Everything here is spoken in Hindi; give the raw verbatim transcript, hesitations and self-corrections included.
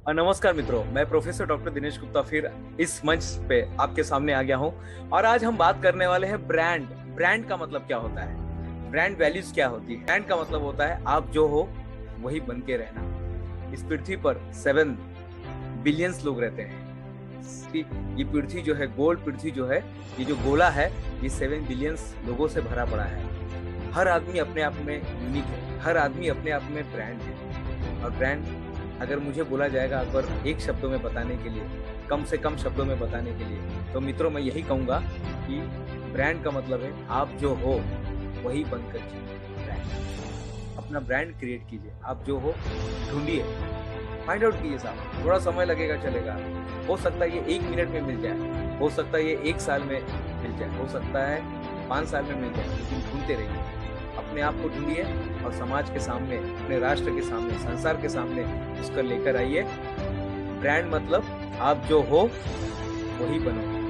अ, नमस्कार मित्रों, मैं प्रोफेसर डॉक्टर दिनेश गुप्ता फिर इस मंच पे आपके सामने आ गया हूँ और आज हम बात करने वाले हैं ब्रांड। ब्रांड का मतलब क्या होता है? ब्रांड वैल्यूज क्या होती है? ब्रांड का मतलब होता है आप जो हो वही बन के रहना। इस पृथ्वी पर सेवन बिलियंस लोग रहते हैं। ये पृथ्वी जो है, गोल पृथ्वी जो है, ये जो गोला है, ये सेवन बिलियंस लोगों से भरा पड़ा है। हर आदमी अपने आप में यूनिक है, हर आदमी अपने आप में ब्रांड है। और ब्रांड अगर मुझे बोला जाएगा अगर एक शब्दों में बताने के लिए, कम से कम शब्दों में बताने के लिए, तो मित्रों मैं यही कहूँगा कि ब्रांड का मतलब है आप जो हो वही बनकर जिए। ब्रांड, अपना ब्रांड क्रिएट कीजिए। आप जो हो ढूंढिए, फाइंड आउट कीजिए साहब। थोड़ा समय लगेगा, चलेगा। हो सकता है ये एक मिनट में मिल जाए, हो सकता है ये एक साल में मिल जाए, हो सकता है पाँच साल में मिल जाए, लेकिन ढूंढते रहिए। अपने आप को ढूंढिए और समाज के सामने, अपने राष्ट्र के सामने, संसार के सामने उसको लेकर आइए। ब्रांड मतलब आप जो हो वही बनो।